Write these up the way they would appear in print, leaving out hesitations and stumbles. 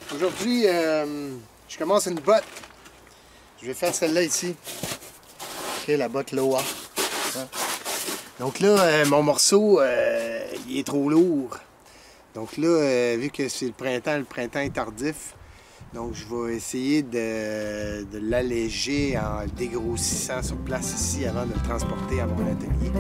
Aujourd'hui, je commence une botte. Je vais faire celle-là ici. Ok, la botte Loa. Donc là, mon morceau, il est trop lourd. Donc là, vu que c'est le printemps est tardif. Donc je vais essayer de l'alléger en le dégrossissant sur place ici avant de le transporter à mon atelier.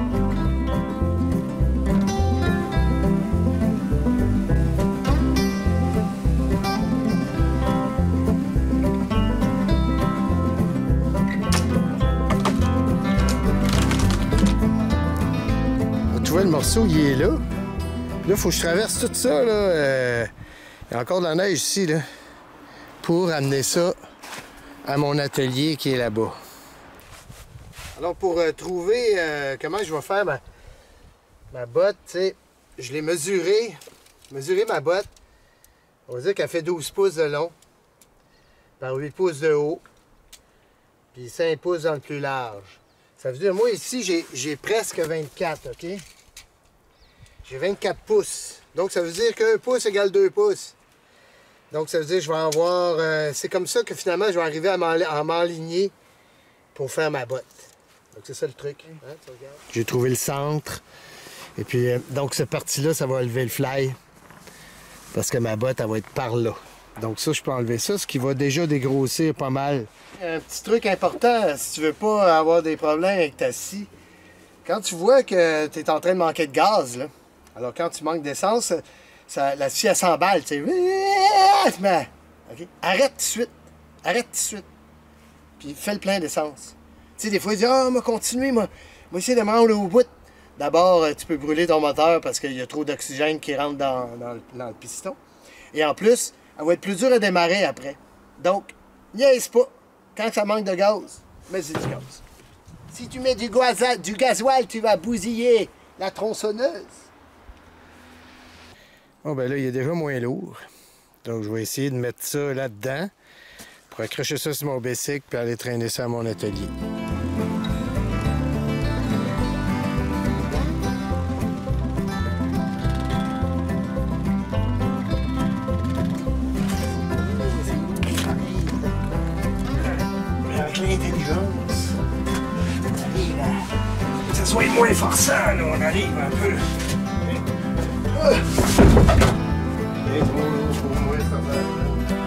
Tu vois, le morceau, il est là. Là, il faut que je traverse tout ça. Là. Il y a encore de la neige ici, là, pour amener ça à mon atelier qui est là-bas. Alors, pour trouver comment je vais faire ma botte, tu sais, je l'ai mesuré ma botte. On va dire qu'elle fait 12 pouces de long, par 8 pouces de haut, puis 5 pouces dans le plus large. Ça veut dire, moi, ici, j'ai presque 24, OK? J'ai 24 pouces. Donc, ça veut dire qu'un pouce égale 2 pouces. Donc, ça veut dire que je vais avoir... c'est comme ça que, finalement, je vais arriver à m'enligner pour faire ma botte. Donc, c'est ça le truc. Hein, j'ai trouvé le centre. Et puis, donc, cette partie-là, ça va lever le fly. Parce que ma botte, elle va être par là. Donc, ça, je peux enlever ça, ce qui va déjà dégrossir pas mal. Un petit truc important, si tu veux pas avoir des problèmes avec ta scie, quand tu vois que tu es en train de manquer de gaz, là, alors quand tu manques d'essence, la scie, elle s'emballe, tu sais. Okay? Arrête tout de suite. Arrête tout de suite. Puis fais le plein d'essence. Tu sais, des fois, ils disent, ah, moi, continuer, moi, essayer de me rendre au bout. D'abord, tu peux brûler ton moteur parce qu'il y a trop d'oxygène qui rentre dans le piston. Et en plus, elle va être plus dure à démarrer après. Donc, niaise pas. Quand ça manque de gaz, mets du gaz. Si tu mets du gasoil, tu vas bousiller la tronçonneuse. Bon, ben là, il est déjà moins lourd. Donc, je vais essayer de mettre ça là-dedans pour accrocher ça sur mon bicycle puis aller traîner ça à mon atelier. Avec l'intelligence, on arrive à... Que ça soit moins forçant, là, on arrive un peu... C'est trop lourd pour moi, cette affaire-là.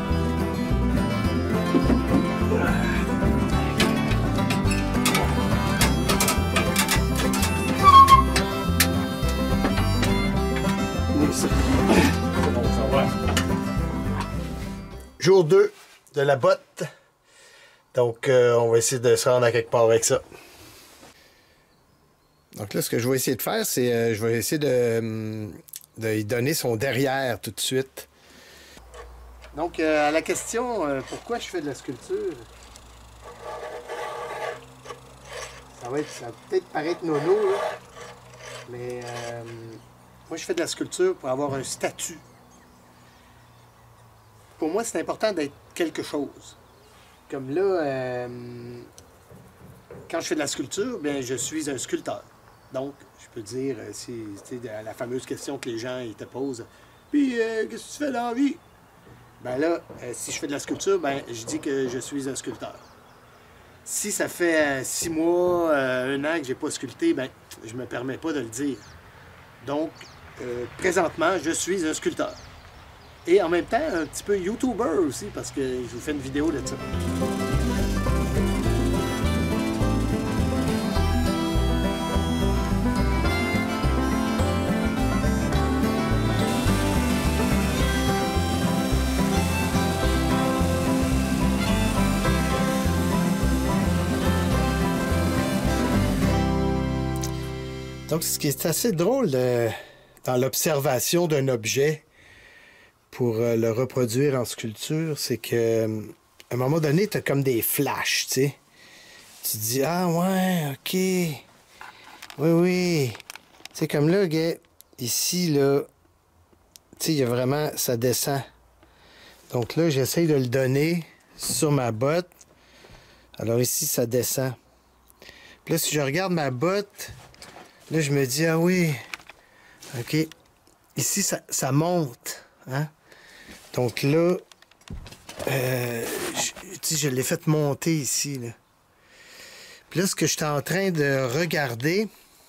C'est bon, ça va. Jour 2 de la botte. Donc, on va essayer de se rendre à quelque part avec ça. Donc là, ce que je vais essayer de faire, c'est je vais essayer de lui donner son derrière tout de suite. Donc, à la question, pourquoi je fais de la sculpture? Ça va peut-être paraître nono, là, mais moi, je fais de la sculpture pour avoir un statut. Pour moi, c'est important d'être quelque chose. Comme là, quand je fais de la sculpture, bien, je suis un sculpteur. Donc, je peux dire, c'est la fameuse question que les gens ils te posent. Puis, qu'est-ce que tu fais dans la vie? Ben là, si je fais de la sculpture, ben, je dis que je suis un sculpteur. Si ça fait 6 mois, 1 an que j'ai pas sculpté, ben, je me permets pas de le dire. Donc, présentement, je suis un sculpteur. Et en même temps, un petit peu YouTuber aussi, parce que je vous fais une vidéo de ça. Donc, ce qui est assez drôle dans l'observation d'un objet pour le reproduire en sculpture, c'est que à un moment donné, tu as comme des flashs, tu sais. Tu te dis, ah ouais, ok. Oui, oui. Tu sais, comme là, gars, ici, là, tu sais, il y a vraiment, ça descend. Donc là, j'essaye de le donner sur ma botte. Alors ici, ça descend. Puis là, si je regarde ma botte, là, je me dis, ah oui, ok. Ici, ça monte, hein. Donc là, je l'ai fait monter ici. Là. Puis là, ce que j'étais en train de regarder,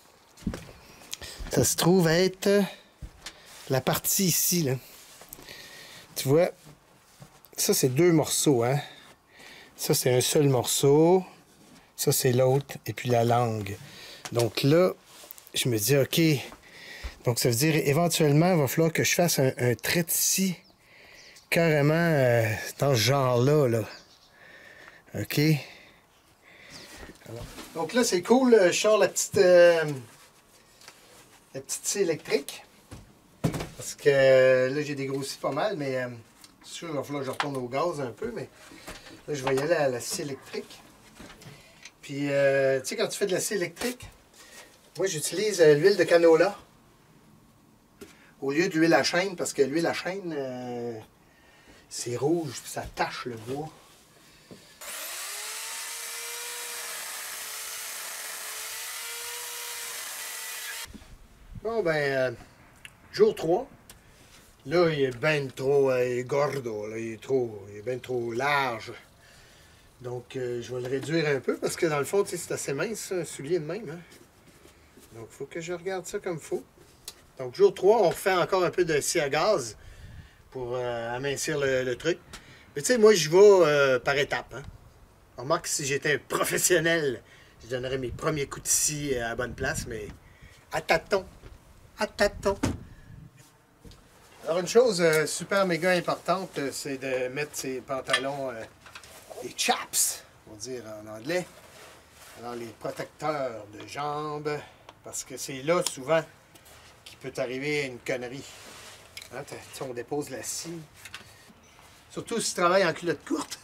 ça se trouve être la partie ici. Là. Tu vois, ça c'est 2 morceaux. Hein? Ça c'est un seul morceau. Ça c'est l'autre. Et puis la langue. Donc là, je me dis, OK. Donc ça veut dire, éventuellement, il va falloir que je fasse un trait ici. Carrément dans ce genre-là. Là. OK. Alors, donc là, c'est cool. Je sors la petite scie électrique. Parce que là, j'ai dégrossi pas mal, mais c'est sûr, il va falloir que je retourne au gaz un peu. Mais là, je vais y aller à la scie électrique. Puis, tu sais, quand tu fais de la scie électrique, moi, j'utilise l'huile de canola au lieu de l'huile à chêne, parce que l'huile à chêne, c'est rouge, puis ça tache le bois. Bon, ben, jour 3. Là, il est bien trop gordo, là. Il est bien trop large. Donc, je vais le réduire un peu, parce que dans le fond, c'est assez mince, un soulier de même. Hein? Donc, il faut que je regarde ça comme il faut. Donc, jour 3, on refait encore un peu de scie à gaz pour amincir le truc. Mais tu sais, moi, je vais par étapes. Hein? Remarque que si j'étais un professionnel, je donnerais mes premiers coups de scie à la bonne place, mais à tâtons. À tâtons. Alors, une chose super méga importante, c'est de mettre ses pantalons, les chaps, on va dire en anglais. Alors, les protecteurs de jambes, parce que c'est là, souvent, qu'il peut t'arriver une connerie. Hein, on dépose la scie. Surtout si tu travailles en culotte courte.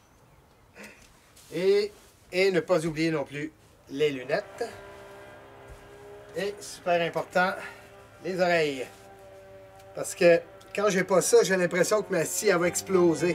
Et ne pas oublier non plus les lunettes. Et, super important, les oreilles. Parce que quand j'ai pas ça, j'ai l'impression que ma scie, elle va exploser.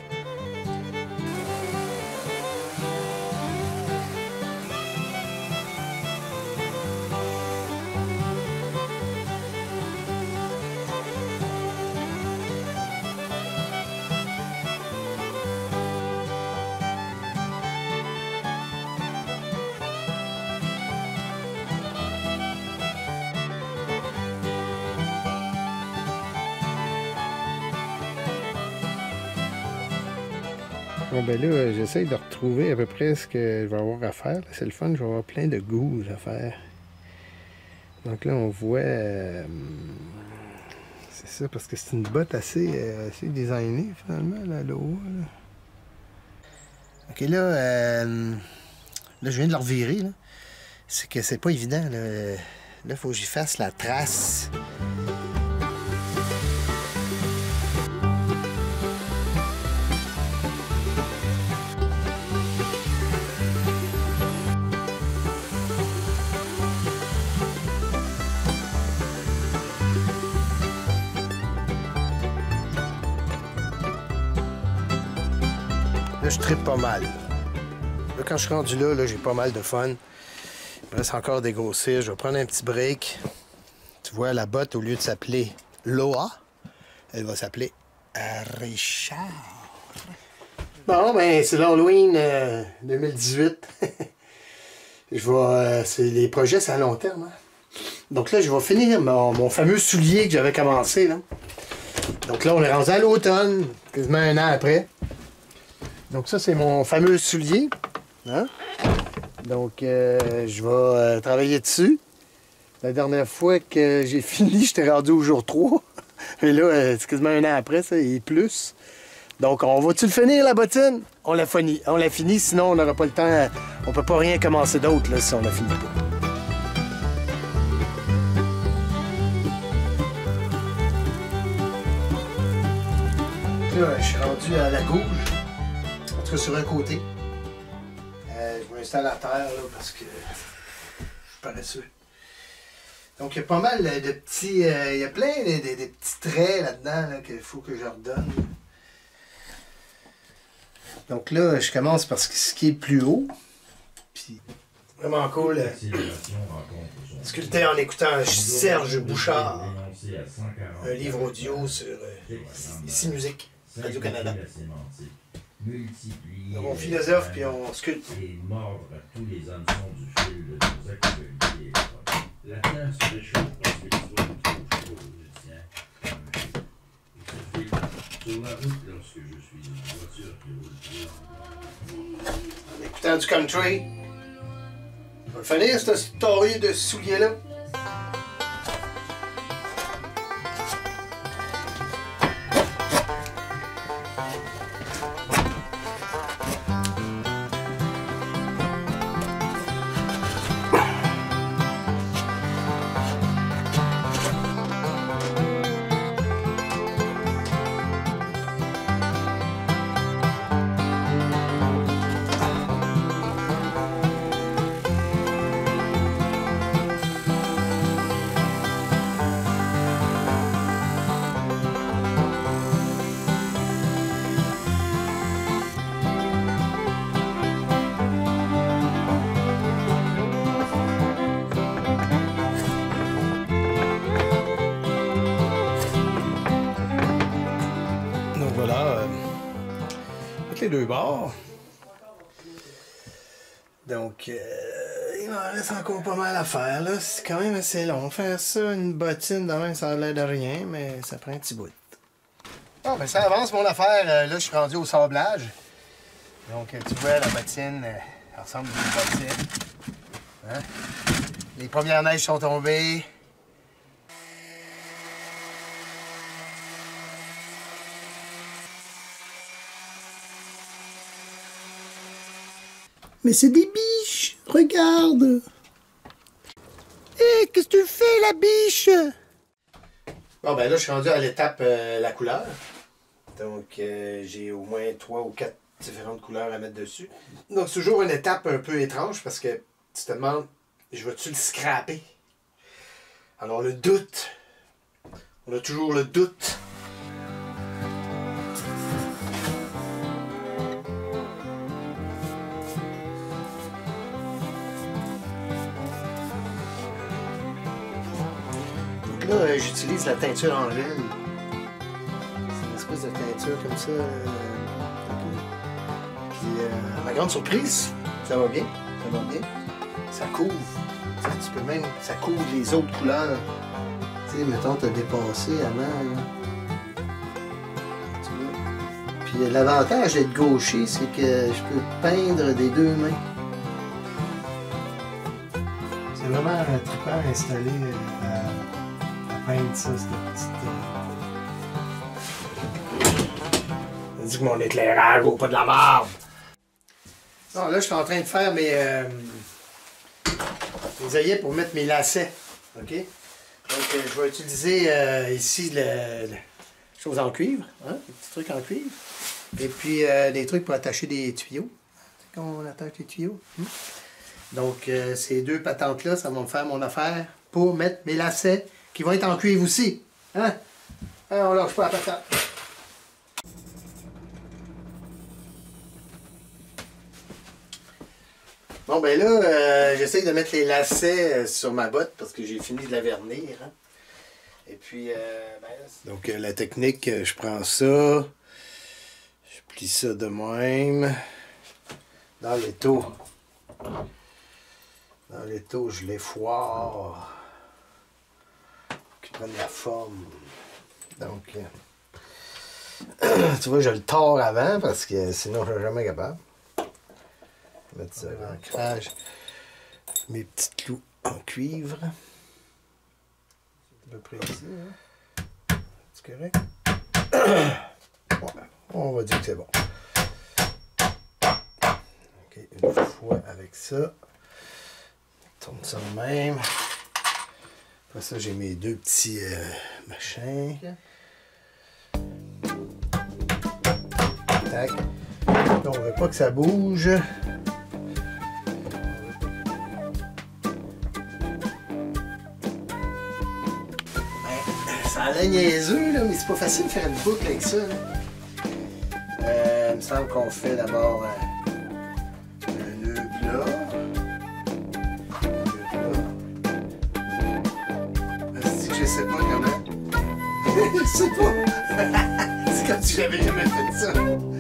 Bon, ben là, j'essaye de retrouver à peu près ce que je vais avoir à faire. C'est le fun, je vais avoir plein de gouges à faire. Donc là, on voit... c'est ça, parce que c'est une botte assez designée, finalement, là, haut. Là. OK, là, je viens de le revirer, là. C'est que c'est pas évident, là. Là, il faut que j'y fasse la trace. Là, je trippe pas mal. Là, quand je suis rendu là, j'ai pas mal de fun. Il me reste encore à dégrossir. Je vais prendre un petit break. Tu vois, la botte, au lieu de s'appeler Loa, elle va s'appeler Richard. Bon, ben, c'est l'Halloween 2018. Les projets, c'est à long terme. Hein? Donc là, je vais finir mon fameux soulier que j'avais commencé. Là. Donc là, on est rendu à l'automne, quasiment 1 an après. Donc ça, c'est mon fameux soulier. Hein? Donc, je vais travailler dessus. La dernière fois que j'ai fini, j'étais rendu au jour 3. Et là, c'est quasiment 1 an après, ça, et plus. Donc, on va-tu le finir, la bottine? On l'a fini, sinon on n'aura pas le temps. On peut pas rien commencer d'autre, là, si on la finit pas. Là, je suis rendu à la gauche. En tout cas, sur un côté. Je m'installe à terre, là, parce que je suis paresseux. Donc, il y a pas mal de petits... il y a plein de petits traits là-dedans là, qu'il faut que je redonne. Donc là, je commence par ce qui est plus haut. Puis, vraiment cool. Sculpté en écoutant Serge Bouchard. Un livre audio sur Ici Musique. Radio-Canada. La sémantique, multiplier On philosophe puis on sculpte. et mordre à tous les hameçons du fil de nos actualités. La terre se réchauffe parce que les oies sont trop chaudes, je tiens. Et ce fil, sur la route, lorsque je suis dans une voiture qui roule plus En écoutant du country. On va le finir, cette story de souliers-là. Les deux bords. Donc, il m'en reste encore pas mal à faire. Là. C'est quand même assez long. Faire ça, une bottine, de même, ça a l'air de rien, mais ça prend un petit bout. Bon, ben ça avance mon affaire. Là, je suis rendu au sablage. Donc, tu vois, la bottine, elle ressemble à une bottine. Hein? Les premières neiges sont tombées. Mais c'est des biches, regarde. Hé, qu'est-ce que tu fais, la biche? Bon, ben là, je suis rendu à l'étape la couleur. Donc, j'ai au moins 3 ou 4 différentes couleurs à mettre dessus. Donc, c'est toujours une étape un peu étrange parce que tu te demandes, je vais-tu le scraper? Alors, le doute. On a toujours le doute. Là, j'utilise la teinture en gel. C'est une espèce de teinture comme ça. Puis, à ma grande surprise, ça va bien. Ça va bien. Ça couvre. Tu peux même. Ça couvre les autres couleurs. Tu sais, mettons, t'as dépassé avant. Là. Tu vois. Puis l'avantage d'être gaucher, c'est que je peux peindre des deux mains. C'est vraiment trippant à installer. Ça, cette petite. On dit que mon éclairage vaut pas de la merde. Non, là, je suis en train de faire mes œillets pour mettre mes lacets. OK? Donc, je vais utiliser ici le chose en cuivre, hein? Des petits trucs en cuivre. Et puis, des trucs pour attacher des tuyaux. Quand on attache les tuyaux. Donc, ces deux patentes-là, ça va me faire mon affaire pour mettre mes lacets qui vont être en cuivre aussi. Hein? On lâche pas la patate. Bon, ben là, j'essaie de mettre les lacets sur ma botte parce que j'ai fini de la vernir. Hein? Et puis, donc, la technique, je prends ça, je plie ça de même dans l'étau. Dans l'étau, je les foire. Qui prennent la forme. Donc, tu vois, je le tords avant parce que sinon je ne serais jamais capable. Mettre ça en ancrage. Mes petits clous en cuivre. À peu près ici. Hein? C'est correct? Ouais, on va dire que c'est bon. Ok, une fois avec ça. Tourne ça de même. Après ça, j'ai mes deux petits machins. Tac. Là, on veut pas que ça bouge. Ça a l'air niaiseux, là, mais c'est pas facile de faire une boucle avec ça. Il me semble qu'on fait d'abord un nœud plat. Je sais pas comment. Je sais pas. C'est Quand tu l'avais jamais fait ça.